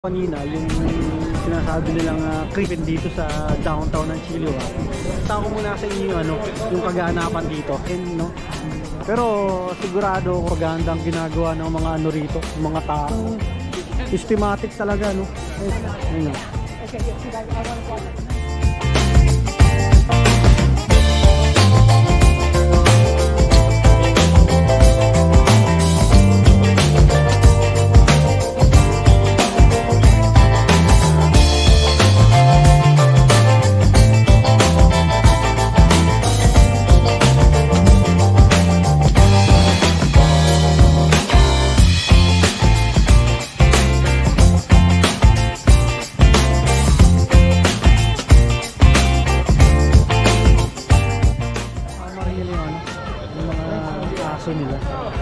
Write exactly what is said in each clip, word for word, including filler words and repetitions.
Kanina yung sinasabi nilang uh, creepin dito sa downtown ng Chiliwa. Tako muna sa inyo ano, yung kaganapan dito. And, no? Pero sigurado kagandang ginagawa ng mga ano rito, mga tao. Systematic talaga, no? Ayun, ayun. Nila.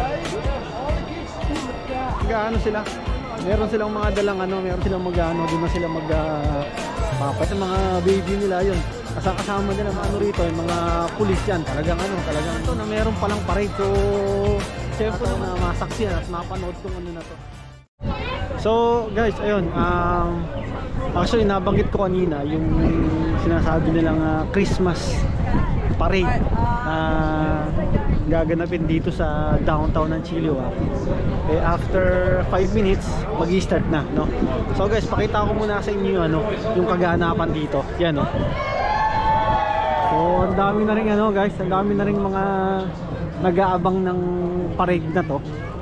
Gaano sila? Meron silang mga dalang ano, meron silang mag-ano, doon na sila mag uh, papat ng mga baby nila yun. Kasama nila mga ano rito, yung mga pulis yan. Talagang ano, talagang ito na meron palang parade. So, siyempre na masaksiyan at mapanood kung ano na to. So, guys, ayun, um, actually nabanggit ko kanina yung sinasabi nilang uh, Christmas parade na uh, gaganapin dito sa downtown ng Chiliwa. Eh, after five minutes mag-i-start na, no? So guys, pakita ko muna sa inyo ano, yung kaganapan dito. Yan, no? So ang dami na rin ano, guys, ang dami na rin mga nag-aabang ng parade na to.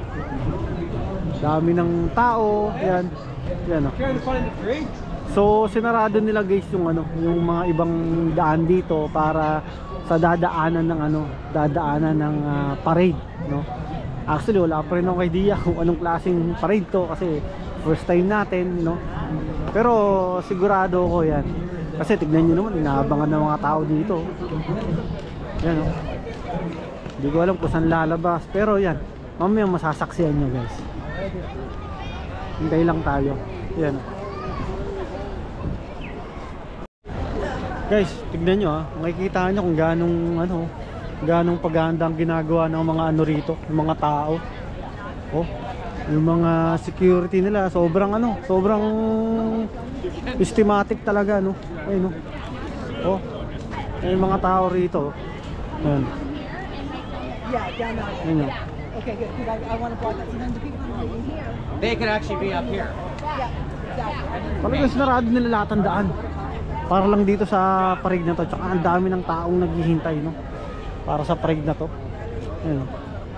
Dami ng tao, yan. Yan, no? So sinarado nila, guys, yung ano, yung mga ibang daan dito para sa dadaanan ng ano, dadaanan ng uh, parade, no? Actually wala pa rin akong idea kung anong klaseng parade to kasi first time natin, no? Pero sigurado ko yan. Kasi tignan nyo naman, inaabangan ng mga tao dito. Yan, no? Hindi ko alam kung saan lalabas, pero yan, mamaya masasaksihan nyo, guys. Hintay lang tayo. Yan. Guys, tignan nyo ha, makikita nyo kung ganong ano, ganong paghahanda ang ginagawa ng mga ano rito, ng mga tao. Oh, yung mga security nila sobrang ano, sobrang systematic talaga, no. Ayun, no. Oh, yung mga tao rito. Ayun. Ayun. Okay, good. I want to broadcast. And then the people in here, they could actually be up here. Yeah, exactly. Talagang sinarado nila lahat ang daan para lang dito sa parade na to. Tsaka ang dami ng taong naghihintay, no, para sa parade na to. Ayun.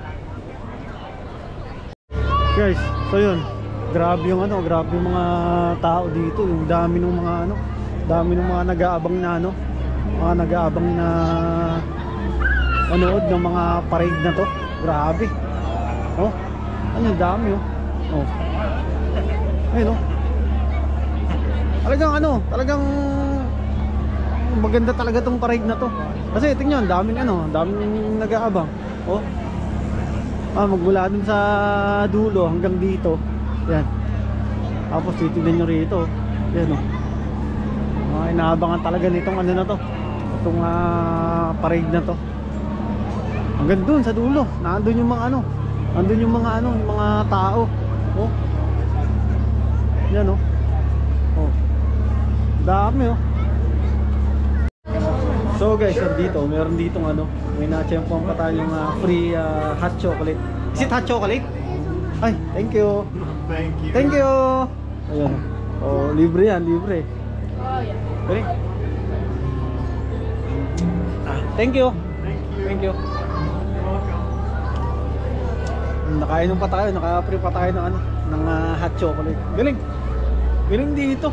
Guys, so yun, grabe yung ano, grabe yung mga tao dito. Yung dami ng mga ano, dami ng mga nag-aabang na ano, mga nag-aabang na manood ng mga parade na to. Grabe. Oh, ano, dami, oh. Oh. Ayun, oh. Talagang ano, talagang maganda talaga tong parade na to. Kasi tingnan, daming ano, daming nag-aabang. Oh. Ah, magmula dun sa dulo hanggang dito. Yan. Tapos titignan nyo rito. Yan, oh. Mga inaabangan talaga nitong ano na to. Itong uh, parade na to. Hanggang dun sa dulo, nandun yung mga ano, nandun yung mga ano, yung mga tao. Oh. Yan, oh. Oh. Dami, oh. So guys, dito, meron ditong ano, may na-champion pa tayong uh, free uh, hot chocolate. Is it hot chocolate? Ay, thank you. Thank you. Thank you. Ayun. Oh, libre yan, libre. Oh yeah. Ready? Ah, thank you. Thank you. Thank you. You're welcome. Nakainom pa tayo, naka-free pa tayo ng ano, ng uh, hot chocolate. Galing. Galing dito.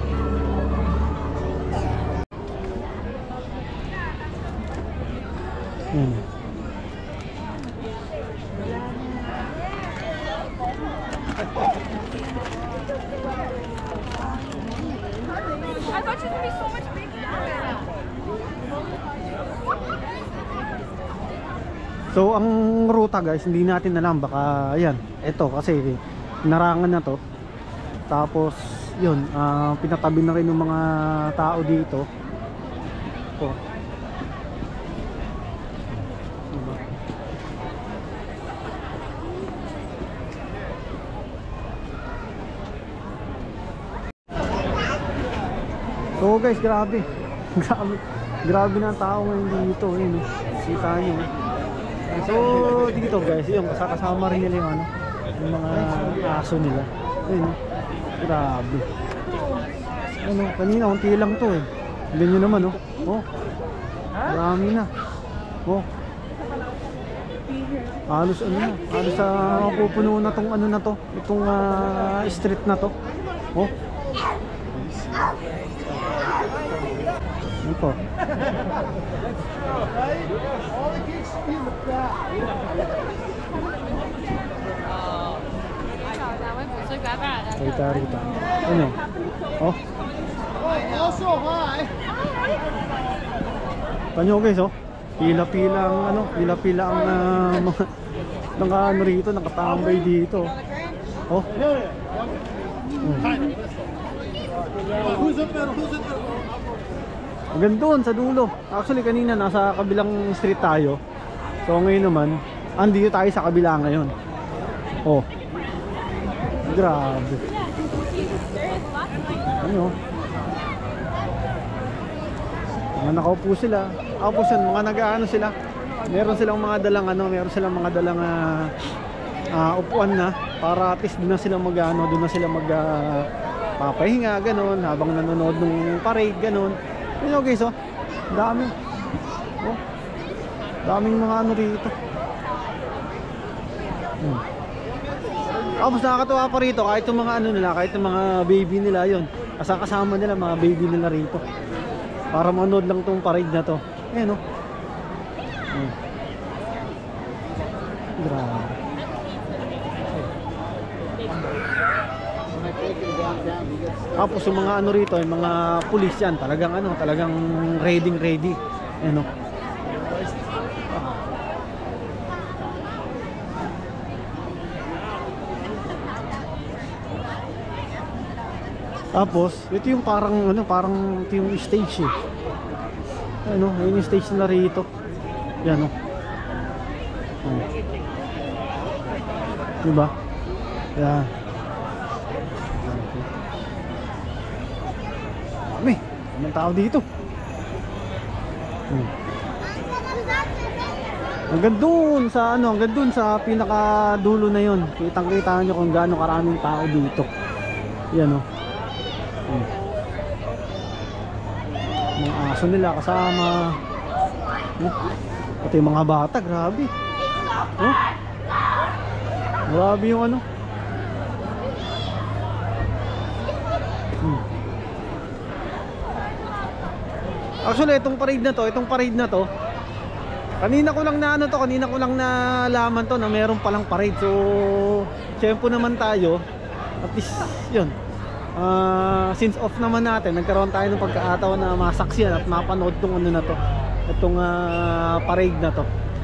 Hmm. I thought she was gonna be so much bigger. So ang ruta, guys, hindi natin alam, baka ayan, eto kasi narangan na to. Tapos yun, uh, pinatabi na rin ng mga tao dito. Oh. So guys, grabe. Grabe. Grabe na ang tao ngayon dito, eh, no? Kita nyo. So dito guys, yung kasama rin nila yung ano, yung mga aso nila. Ayun, no? Grabe. Ano, kanina unti lang to eh. Tignan nyo naman, oh. Oh. Marami na. Oh. Halos ano na, halos sa uh, pupuno na tong ano na to, itong uh, street na to. Oh. Ito. Rita, Rita. Ano? Oh. Panyo guys, oh. Pila-pila ang ano, pila-pila ang uh, mga naka ano rito, nakatambay dito. Oh. Hmm. Hanggang doon sa dulo. Actually kanina nasa kabilang street tayo. So ngayon naman, andito tayo sa kabila ngayon. Oh. Grabe. Ano? Mga nakaupo sila. Tapos yan, mga nag-ano sila. Meron silang mga dalang ano, meron silang mga dalang uh, uh, upuan na para at least doon na sila mag-ano, doon na sila mag uh, papahinga ganoon habang nanonood ng parade ganoon. Yun guys, oh. Dami. Oh. Daming mga ano rito. Hmm. Tapos nakakatuwa pa rito kahit yung mga ano nila, kahit yung mga baby nila yon. Kasama nila mga baby nila rito. Para manood lang tong parade na to. Ayan, oh. Hmm. Grabe. Tapos yung mga ano rito, yung mga pulis yan, talagang ano, talagang ready ready. Ano? Tapos, ito yung parang ano, parang ito yung stage eh. Ano, yun yung stage nila rito. Yan, oh. Oh. Diba? Yan. May, anong tao dito? Hmm. Hanggang doon sa ano, hanggang doon sa pinakadulo na yon. Kitang-kita nyo kung gaano karaming tao dito. Yan, oh. Hmm. Mga aso nila kasama. Hmm. Pati yung mga bata, grabe. Oh. Grabe yung ano. Hmm. Actually, itong parade na to, itong parade na to, kanina ko lang na ano to, kanina ko lang nalaman to na meron palang parade. So, tiyempo naman tayo. At least, yun. Uh, since off naman natin, nagkaroon tayo ng pagkakataon na masaksiyan at mapanood tong ano na to, itong uh, parade na to.